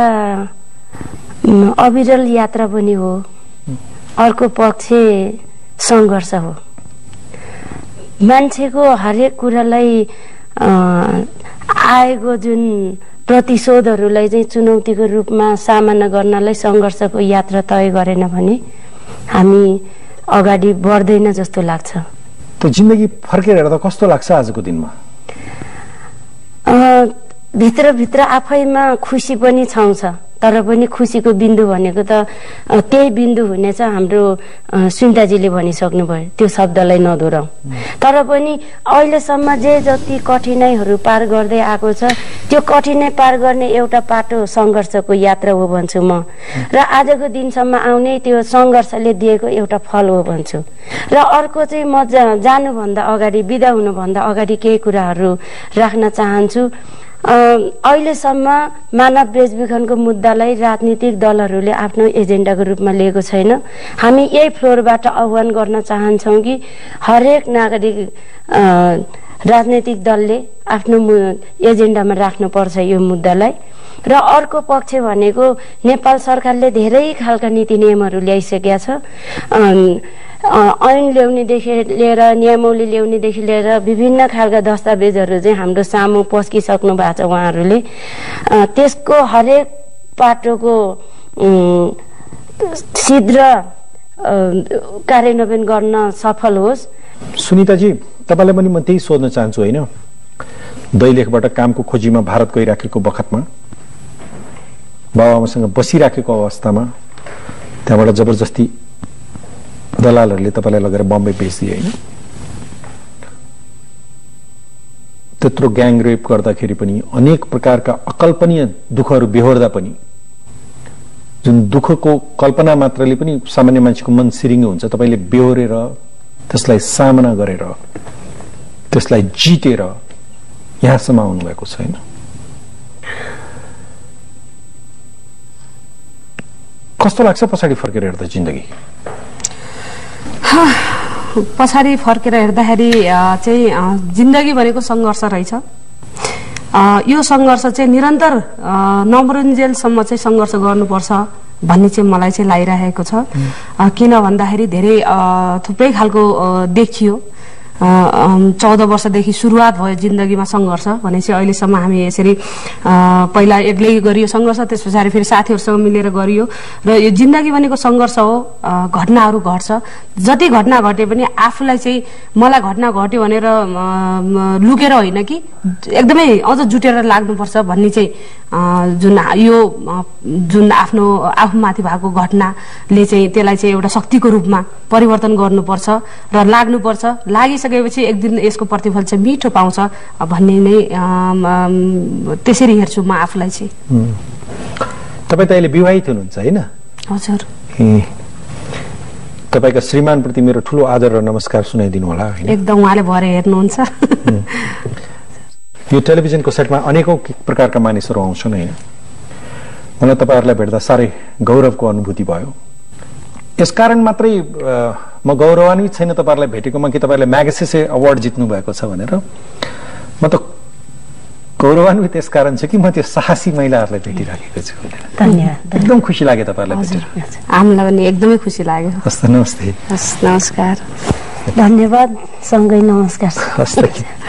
अविरल यात्रा पनि हो अर्को पक्ष संघर्ष हो मान्छेको हरेक कुरालाई आएको जुन प्रतिशोधहरूलाई चाहिँ चुनौतीको रूपमा सामना गर्नलाई संघर्षको यात्रा तय गरेन भने हामी अगाडि बढ्दैन जस्तो लाग्छ त जिन्दगी फर्केर हेर्दा कस्तो लाग्छ आजको दिनमा भित्र भित्र आफैमा खुसी पनि छाउँछ तर पनि खुसीको बिन्दु भनेको त त्यही बिन्दु हुनेछ हाम्रो सुन्ताजीले भनिसक्नुभयो त्यो शब्दलाई नदोहोऱ्याउ तर पनि अहिलेसम्म जे जति कठिनाइहरू पार गर्दै आएको छ त्यो कठिनाइ पार गर्ने एउटा पाटो संघर्षको यात्रा हो भन्छु म र आजको दिनसम्म आउने त्यो संघर्षले दिएको एउटा फल हो भन्छु र अर्को चाहिँ म जानुभन्दा अगाडि बिदा हुनुभन्दा अगाडि केही कुराहरू राख्न चाहन्छु अहिलेसम्म मानव बेचबिखनको मुद्दालाई राजनीतिक दलहरूले आफ्नो एजेन्डाको रूपमा लिएको छैन हामी यही फ्लोरबाट आह्वान गर्न चाहन्छौँ कि हरेक नागरिक राजनीतिक दलले आफ्नो एजेन्डामा राख्नुपर्छ यो मुद्दालाई र अर्को पक्ष भनेको नेपाल सरकारले धेरै खालका नीति नियमहरू ल्याइसकेका छ ऐन ल्याउनेदेखि लिएर नियमावली ल्याउनेदेखि लिएर विभिन्न खालका दस्तावेजहरू चाहिँ हाम्रो सामु पस्किसक्नु भएको छ उहाँहरूले त्यसको हरेक पाटोको शीघ्र कार्यान्वयन गर्न सफल होस् सुनिताजी तपाईलाई पनि म त्यही सोध्न चाहन्छु हैन दैलेखबाट कामको खोजीमा भारत गइराखेको बखतमा बाबुआमासँग बसिराखेको अवस्थामा त्यहाँबाट जबरजस्ती दलालहरूले तपाईलाई लगेर बम्बई बेचिदिए हैन त्यत्रो ग्याङ रेप गर्दाखेरि पनि अनेक प्रकारका अकल्पनीय दुःखहरू बेहोर्दा पनि जुन दुःखको कल्पना मात्रले पनि सामान्य मान्छेको मन सिरिङ्गो हुन्छ तपाईले बेहोरेर त्यसलाई सामना गरेर त्यसलाई जितेर यहाँसम्म आउनु भएको छैन कस्तो लाग्छ पछाडि फर्केर हेर्दा जिन्दगी पछाडि फर्केर हेर्दाखेरि चाहिँ जिन्दगी भनेको संघर्ष रहेछ यो संघर्ष चाहिँ निरन्तर नमरुन्जेलसम्म चाहिँ संघर्ष गर्नुपर्छ भन्ने चाहिँ मलाई चाहिँ लागिरहेको छ किन भन्दाखेरि धेरै थुप्रै खालको देखियो चौध वर्षदेखि सुरुवात भयो जिन्दगीमा संघर्ष भनेपछि अहिलेसम्म हामी यसरी पहिला एक्लै गरियो संघर्ष त्यस पछाडि फेरि साथीहरूसँग मिलेर गरियो र यो जिन्दगी भनेको संघर्ष हो घटनाहरू घट्छ जति घटना घटे पनि आफूलाई चाहिँ मलाई घटना घट्यो भनेर लुकेर होइन कि एकदमै अझ जुटेर लाग्नुपर्छ भन्ने चाहिँ जुन यो जुन आफ्नो आफूमाथि भएको घटनाले चाहिँ त्यसलाई चाहिँ एउटा शक्तिको रूपमा परिवर्तन गर्नुपर्छ र लाग्नुपर्छ लागिसकेपछि एक दिन यसको प्रतिफल चाहिँ मिठो पाउँछ भन्ने नै त्यसरी हेर्छु म आफूलाई चाहिँ तपाई त अहिले विवाहित हुनुहुन्छ हैन हजुर तपाईका श्रीमानप्रति मेरो ठूलो आदर र नमस्कार सुनाइदिनु होला हैन एकदम उहाँले भरे हेर्नुहुन्छ यो टेलिभिजनको सेटमा अनेकौं प्रकारका मानिसहरू आउँछन् हैन मलाई तपाईहरुलाई भेट्दा सारै गौरवको अनुभूति भयो यसकारण मात्रै म गौरवान्वित छैन तपाईहरुलाई भेटेकोमा कि तपाईहरुले म्यागसेसे अवार्ड जित्नु भएको छ भनेर म त गौरवान्वित यसकारण छ कि म त्यो साहसी महिलाहरुलाई भेटिराखेको छु धन्यवाद एकदम खुसी लाग्यो तपाईहरुलाई भेटेर हामीलाई पनि एकदमै खुसी लाग्यो हस् नमस्ते हस् नमस्कार धन्यवाद सँगै नमस्कार हस्